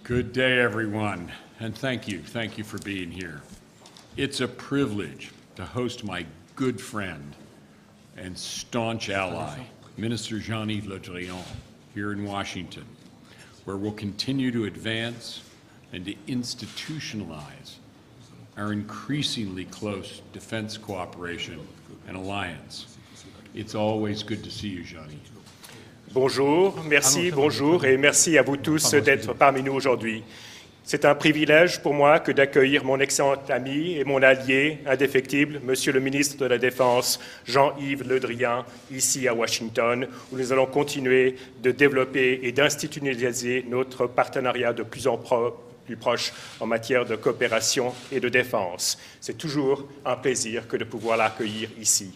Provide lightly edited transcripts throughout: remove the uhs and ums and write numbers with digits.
Good day, everyone, and thank you for being here. It's a privilege to host my good friend and staunch ally, Minister Jean-Yves Le Drian, here in Washington, where we'll continue to advance and to institutionalize our increasingly close defense cooperation and alliance. It's always good to see you, Jean-Yves. Bonjour, merci, bonjour et merci à vous tous d'être parmi nous aujourd'hui. C'est un privilège pour moi que d'accueillir mon excellent ami et mon allié indéfectible, Monsieur le ministre de la Défense, Jean-Yves Le Drian, ici à Washington, où nous allons continuer de développer et d'institutionnaliser notre partenariat de plus en plus proche en matière de coopération et de défense. C'est toujours un plaisir que de pouvoir l'accueillir ici.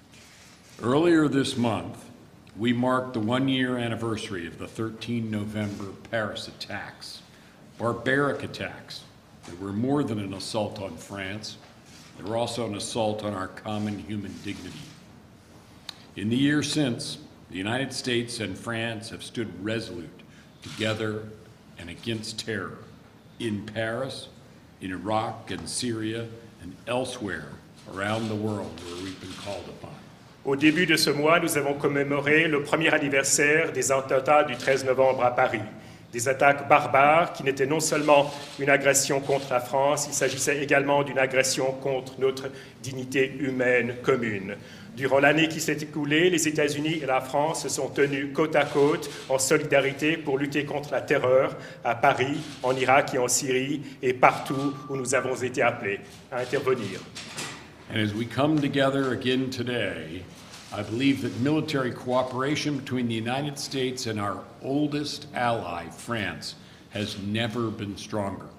Earlier this month, we marked the one-year anniversary of the 13 November Paris attacks, barbaric attacks that were more than an assault on France. They were also an assault on our common human dignity. In the year since, the United States and France have stood resolute together and against terror in Paris, in Iraq and Syria, and elsewhere around the world where we've been called upon. Au début de ce mois, nous avons commémoré le premier anniversaire des attentats du 13 novembre à Paris. Des attaques barbares qui n'étaient non seulement une agression contre la France, il s'agissait également d'une agression contre notre dignité humaine commune. Durant l'année qui s'est écoulée, les États-Unis et la France se sont tenus côte à côte en solidarité pour lutter contre la terreur à Paris, en Irak et en Syrie et partout où nous avons été appelés à intervenir. And as we come together again today, I believe that military cooperation between the United States and our oldest ally, France, has never been stronger.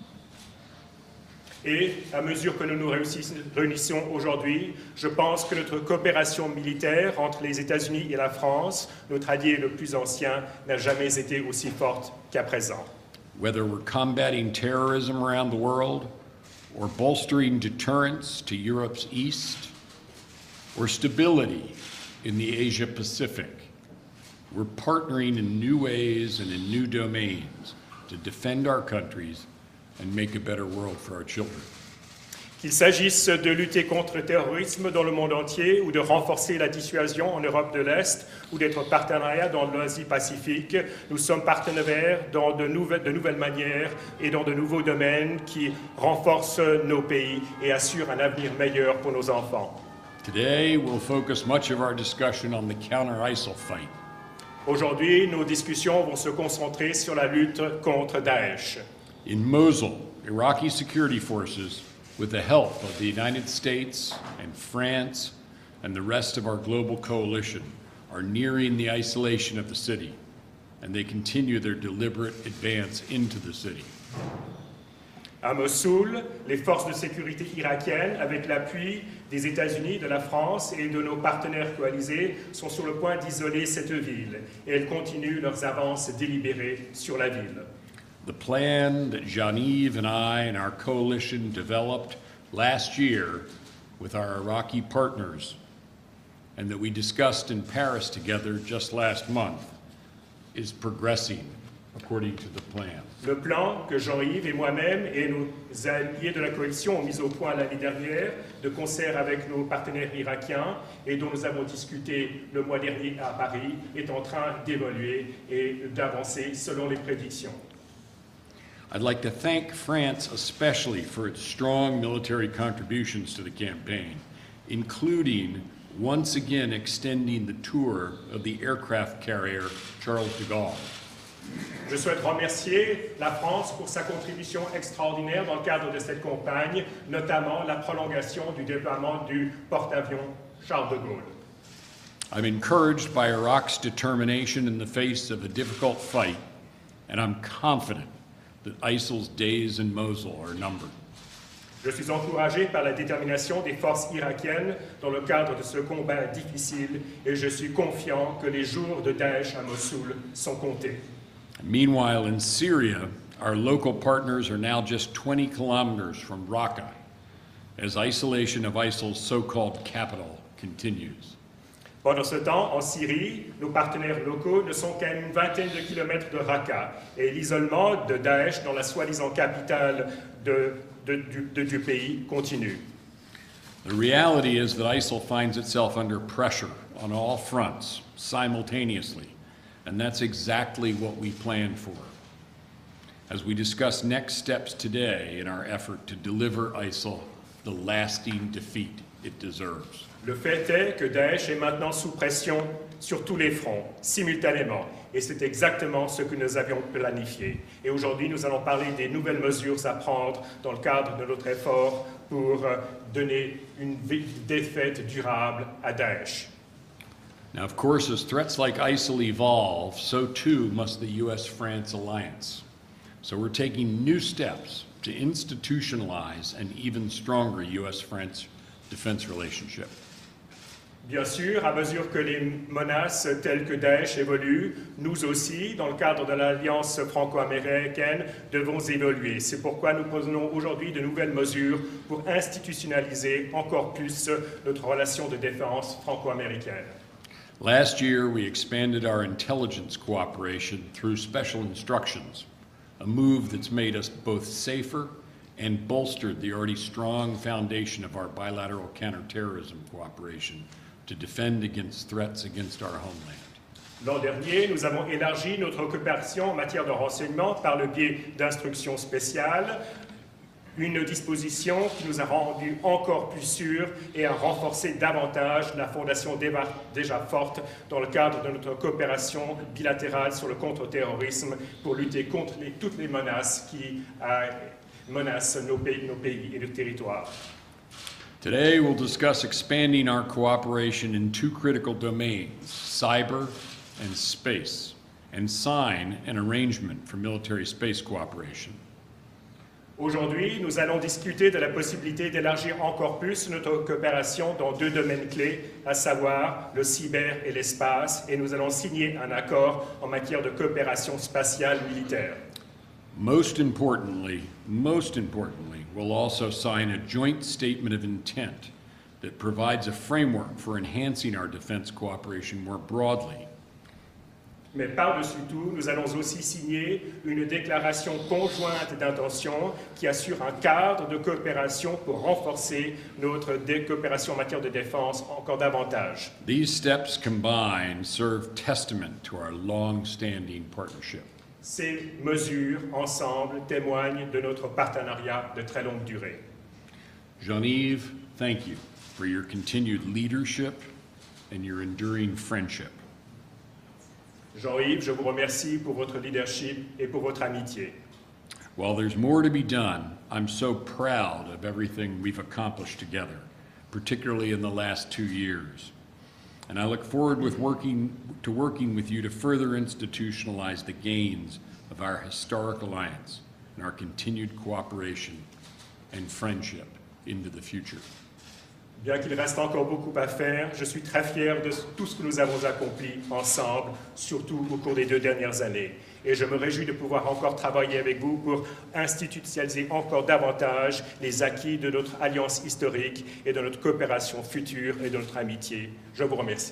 Et à mesure que nous nous réunissons aujourd'hui, je pense que notre coopération militaire entre les États-Unis et la France, notre allié le plus ancien, n'a jamais été aussi forte qu'à présent. Whether we're combating terrorism around the world, or bolstering deterrence to Europe's east, or stability in the Asia-Pacific, we're partnering in new ways and in new domains to defend our countries and make a better world for our children. Qu'il s'agisse de lutter contre le terrorisme dans le monde entier ou de renforcer la dissuasion en Europe de l'Est ou d'être partenariat dans l'Asie-Pacifique, nous sommes partenaires dans de nouvelles manières et dans de nouveaux domaines qui renforcent nos pays et assurent un avenir meilleur pour nos enfants. Today, we'll focus much of our discussion on the counter-ISIL fight. Aujourd'hui, nos discussions vont se concentrer sur la lutte contre Daesh. In Mosul, Iraqi security forces, with the help of the United States and France and the rest of our global coalition, are nearing the isolation of the city, and they continue their deliberate advance into the city. À Mossoul, les forces de sécurité irakiennes, avec l'appui des États-Unis, de la France et de nos partenaires coalisés, sont sur le point d'isoler cette ville, et elles continuent leurs avances délibérées sur la ville. The plan that Jean-Yves and I and our coalition developed last year with our Iraqi partners and that we discussed in Paris together just last month is progressing according to the plan. Le plan que Jean-Yves et moi-même et nos alliés de la coalition ont mis au point l'année dernière, de concert avec nos partenaires irakiens et dont nous avons discuté le mois dernier à Paris, est en train d'évoluer et d'avancer selon les prédictions. I'd like to thank France especially for its strong military contributions to the campaign, including once again extending the tour of the aircraft carrier Charles de Gaulle. Je souhaite remercier la France pour sa contribution extraordinaire dans le cadre de cette campagne, notamment la prolongation du déploiement du porte-avions Charles de Gaulle. I'm encouraged by Iraq's determination in the face of a difficult fight, and I'm confident that ISIL's days in Mosul are numbered. Je suis encouragé par la détermination des forces irakiennes dans le cadre de ce combat difficile et je suis confiant que les jours de Daesh à Mossoul sont comptés. Meanwhile, in Syria, our local partners are now just 20 kilometers from Raqqa as isolation of ISIL's so-called capital continues. Pendant ce temps, en Syrie, nos partenaires locaux ne sont qu'à une vingtaine de kilomètres de Raqqa et l'isolement de Daesh dans la soi-disant capitale du pays continue. The reality is that ISIL finds itself under pressure on all fronts simultaneously, and that's exactly what we planned for. As we discuss next steps today in our effort to deliver ISIL the lasting defeat it deserves. Le fait est que Daesh est maintenant sous pression sur tous les fronts, simultanément, et c'est exactement ce que nous avions planifié. Et aujourd'hui, nous allons parler des nouvelles mesures à prendre dans le cadre de notre effort pour donner une défaite durable à Daesh. Now, of course, as threats like ISIL evolve, so too must the US-France alliance. So we're taking new steps to institutionalize an even stronger US-France defense relationship. Bien sûr, à mesure que les menaces telles que Daesh évoluent, nous aussi, dans le cadre de l'alliance franco-américaine, devons évoluer. C'est pourquoi nous prenons aujourd'hui de nouvelles mesures pour institutionnaliser encore plus notre relation de défense franco-américaine. Last year, we expanded our intelligence cooperation through special instructions, a move that's made us both safer and bolstered the already strong foundation of our bilateral counterterrorism cooperation to defend against threats against our homeland. L'an dernier, nous avons élargi notre coopération en matière de renseignement par le biais d'instructions spéciales, une disposition qui nous a rendus encore plus sûrs et a renforcé davantage la fondation déjà forte dans le cadre de notre coopération bilatérale sur le contre-terrorisme pour lutter contre toutes les menaces qui menacent nos pays et nos territoires. Today, we'll discuss expanding our cooperation in two critical domains, cyber and space, and sign an arrangement for military space cooperation. Aujourd'hui, nous allons discuter de la possibilité d'élargir encore plus notre coopération dans deux domaines clés, à savoir le cyber et l'espace, et nous allons signer un accord en matière de coopération spatiale militaire. Most importantly, we'll also sign a joint statement of intent that provides a framework for enhancing our defense cooperation more broadly. Mais par-dessus tout, nous allons aussi signer une déclaration conjointe d'intention qui assure un cadre de coopération pour renforcer notre coopération en matière de défense encore davantage. These steps combined serve testament to our long-standing partnership. Ces mesures, ensemble, témoignent de notre partenariat de très longue durée. Jean-Yves, thank you for your continued leadership and your enduring friendship. Jean-Yves, je vous remercie pour votre leadership et pour votre amitié. While there's more to be done, I'm so proud of everything we've accomplished together, particularly in the last 2 years. And I look forward to working with you to further institutionalize the gains of our historic alliance and our continued cooperation and friendship into the future. Bien qu'il reste encore beaucoup à faire, je suis très fier de tout ce que nous avons accompli ensemble, surtout au cours des 2 dernières années. Et je me réjouis de pouvoir encore travailler avec vous pour institutionnaliser encore davantage les acquis de notre alliance historique et de notre coopération future et de notre amitié. Je vous remercie.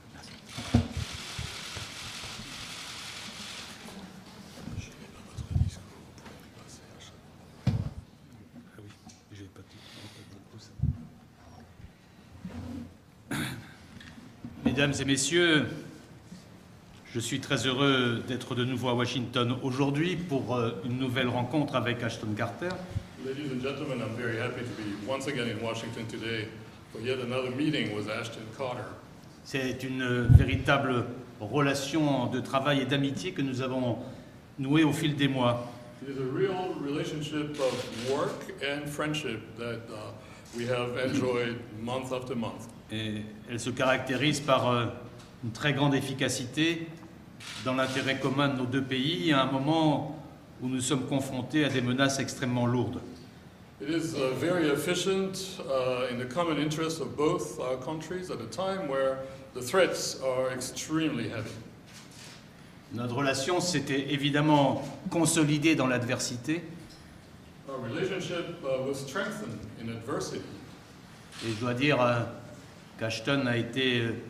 Mesdames et messieurs, je suis très heureux d'être de nouveau à Washington aujourd'hui pour une nouvelle rencontre avec Ashton Carter. Ladies and gentlemen, I'm very happy to be once again in Washington today for yet another meeting with Ashton Carter. C'est une véritable relation de travail et d'amitié que nous avons nouée au fil des mois. It is a real relationship of work and friendship that we have enjoyed month after month. Et elle se caractérise par une très grande efficacité dans l'intérêt commun de nos deux pays à un moment où nous sommes confrontés à des menaces extrêmement lourdes. It is very efficient in the common interest of both our countries at a time where the threats are extremely heavy. Notre relation s'était évidemment consolidée dans l'adversité. Our relationship was strengthened in adversity. Et je dois dire qu'Ashton a été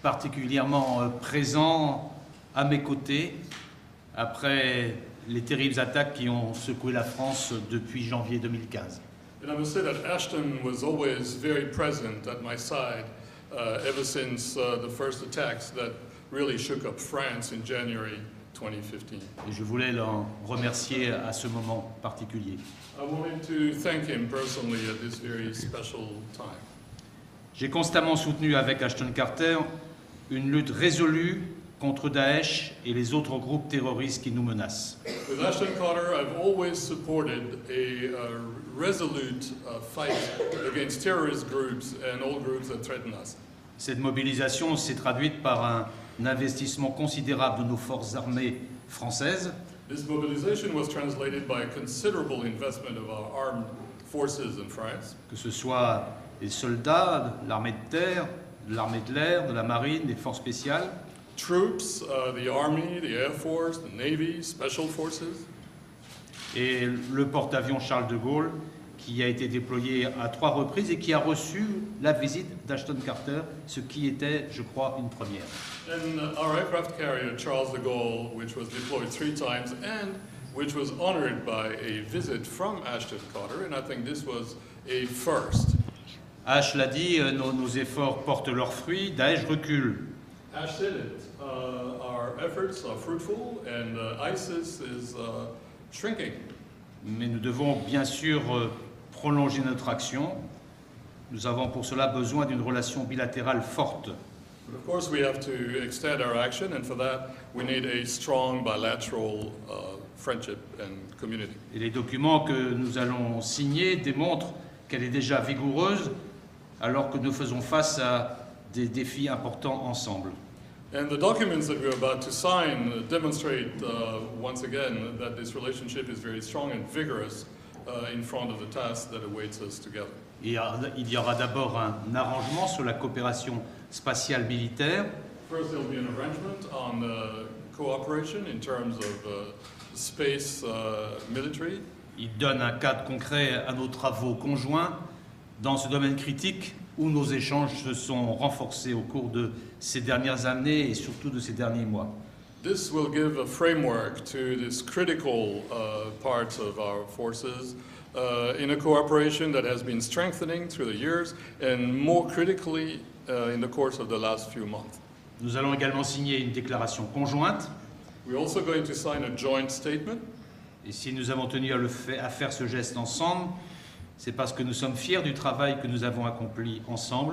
particulièrement présent à mes côtés après les terribles attaques qui ont secoué la France depuis janvier 2015. And I must say that Ashton was always very present at my side ever since the first attacks that really shook up France in January 2015. Et je voulais l'en remercier à ce moment particulier. I wanted to thank him personally at this very special time. J'ai constamment soutenu avec Ashton Carter une lutte résolue contre Daesh et les autres groupes terroristes qui nous menacent. With Ashton Carter, I've always supported a resolute fight against terrorist groups and all groups that threaten us. Cette mobilisation s'est traduite par un investissement considérable de nos forces armées françaises, This mobilization was translated by a considerable investment of our armed forces in France, que ce soit les soldats, l'armée de terre, l'armée de l'air, de la marine, des forces spéciales, troops, the Army, the Air Force, the Navy, Special Forces, et le porte-avions Charles de Gaulle, qui a été déployé à 3 reprises et qui a reçu la visite d'Ashton Carter, ce qui était, je crois, une première. and our aircraft carrier Charles de Gaulle, which was deployed 3 times and which was honored by a visit from Ashton Carter, and I think this was a first. Ash l'a dit, nos efforts portent leurs fruits, Daesh recule. Ash said it. Our efforts are fruitful, and ISIS is shrinking. Mais nous devons bien sûr prolonger notre action. Nous avons pour cela besoin d'une relation bilatérale forte. But of course, we have to extend our action, and for that, we need a strong bilateral friendship and community. Et les documents que nous allons signer démontrent qu'elle est déjà vigoureuse alors que nous faisons face à des défis importants ensemble. And the documents that we're about to sign demonstrate once again that this relationship is very strong and vigorous in front of the task that awaits us together. Il y aura d'abord un arrangement sur la coopération spatiale militaire. First, there will be an arrangement on cooperation in terms of space military. Il donne un cadre concret à nos travaux conjoints dans ce domaine critique où nos échanges se sont renforcés au cours de ces dernières années et surtout de ces derniers mois. This will give a framework to this critical part of our forces in a cooperation that has been strengthening through the years and more critically in the course of the last few months. Nous allons également signer une déclaration conjointe. We're also going to sign a joint statement. Et si nous avons tenu à faire ce geste ensemble, c'est parce que nous sommes fiers du travail que nous avons accompli ensemble.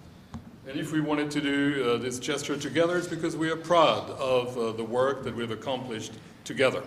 And if we wanted to do this gesture together, it's because we are proud of the work that we've accomplished together.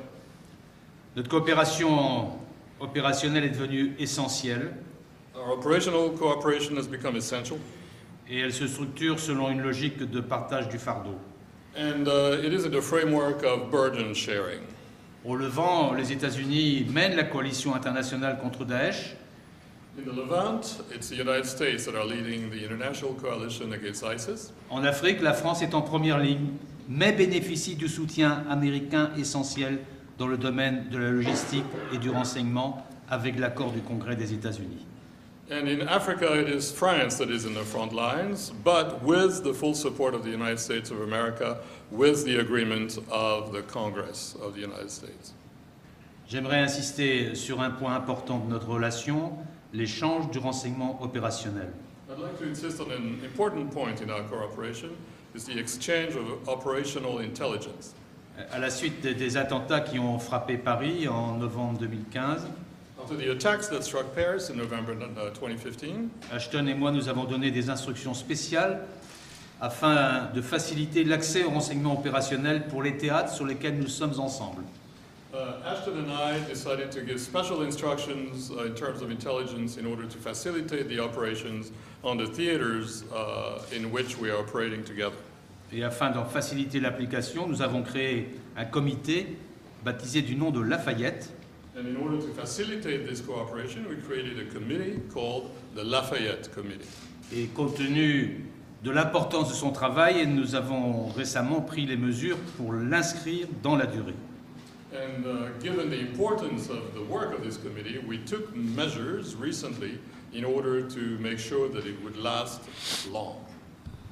Notre coopération opérationnelle est devenue essentielle Our operational cooperation has become essential, et elle se structure selon une logique de partage du fardeau. and it is in the framework of burden sharing. Au Levant, les États-Unis mènent la coalition internationale contre Daesh. In the Levant, it's the United States that are leading the international coalition against ISIS. En Afrique, la France est en première ligne, mais bénéficie du soutien américain essentiel dans le domaine de la logistique et du renseignement avec l'accord du Congrès des États-Unis. And in Africa, it is France that is in the front lines, but with the full support of the United States of America, with the agreement of the Congress of the United States. J'aimerais insister sur un point important de notre relation, l'échange du renseignement opérationnel. I'd like to insist on an important point in our cooperation, is the exchange of operational intelligence. À la suite des attentats qui ont frappé Paris en novembre 2015, After the attacks that struck Paris in November 2015, Ashton et moi nous avons donné des instructions spéciales afin de faciliter l'accès au renseignement opérationnel pour les théâtres sur lesquels nous sommes ensemble. Ashton and I decided to give special instructions in terms of intelligence in order to facilitate the operations on the theaters in which we are operating together. Et afin d'en faciliter l'application, nous avons créé un comité baptisé du nom de Lafayette, And in order to facilitate this cooperation, we created a committee called the Lafayette Committee. et compte tenu de l'importance de son travail, nous avons récemment pris les mesures pour l'inscrire dans la durée. And given the importance of the work of this committee, we took measures recently in order to make sure that it would last long.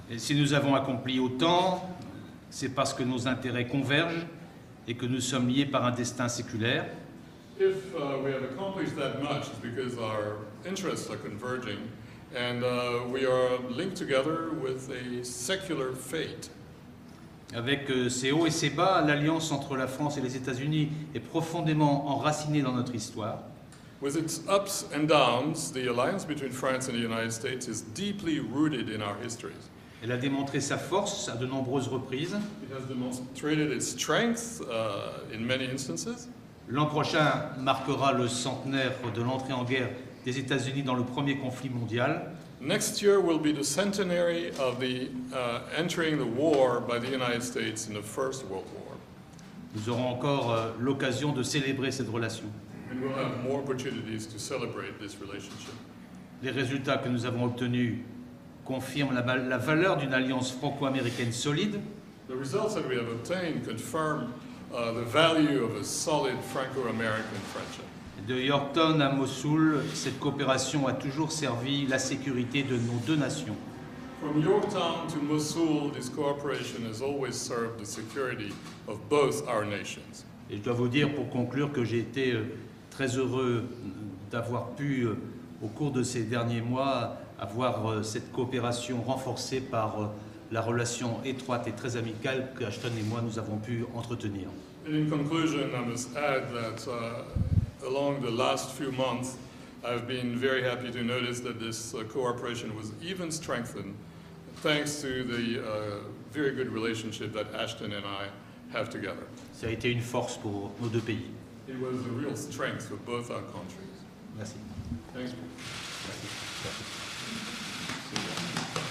Et si nous avons accompli autant, c'est parce que nos intérêts convergent et que nous sommes liés par un destin séculaire. If we have accomplished that much, it's because our interests are converging and we are linked together with a secular fate. Avec ses hauts et ses bas, l'alliance entre la France et les États-Unis est profondément enracinée dans notre histoire. With its ups and downs, the alliance between France and the United States is deeply rooted in our histories. Elle a démontré sa force à de nombreuses reprises. It has demonstrated its strength in many instances. L'an prochain marquera le centenaire de l'entrée en guerre des États-Unis dans le premier conflit mondial. Next year will be the centenary of the entering the war by the United States in the First World War. Nous aurons encore l'occasion de célébrer cette relation. And we'll have more opportunities to celebrate this relationship. Les résultats que nous avons obtenus confirment la valeur d'une alliance franco-américaine solide. The results that we have obtained confirm the value of a solid Franco-American friendship. De Yorktown à Mossoul, cette coopération a toujours servi la sécurité de nos deux nations. From Yorktown to Mosul, this cooperation has always served the security of both our nations. Et je dois vous dire pour conclure que j'ai été très heureux d'avoir pu, au cours de ces derniers mois, avoir cette coopération renforcée par la relation étroite et très amicale que Ashton et moi nous avons pu entretenir. And in conclusion, I must add that along the last few months, I've been very happy to notice that this cooperation was even strengthened thanks to the very good relationship that Ashton and I have together. Ça a été une force pour nos deux pays. It was a real strength for both our countries. Merci. Thank you. Merci.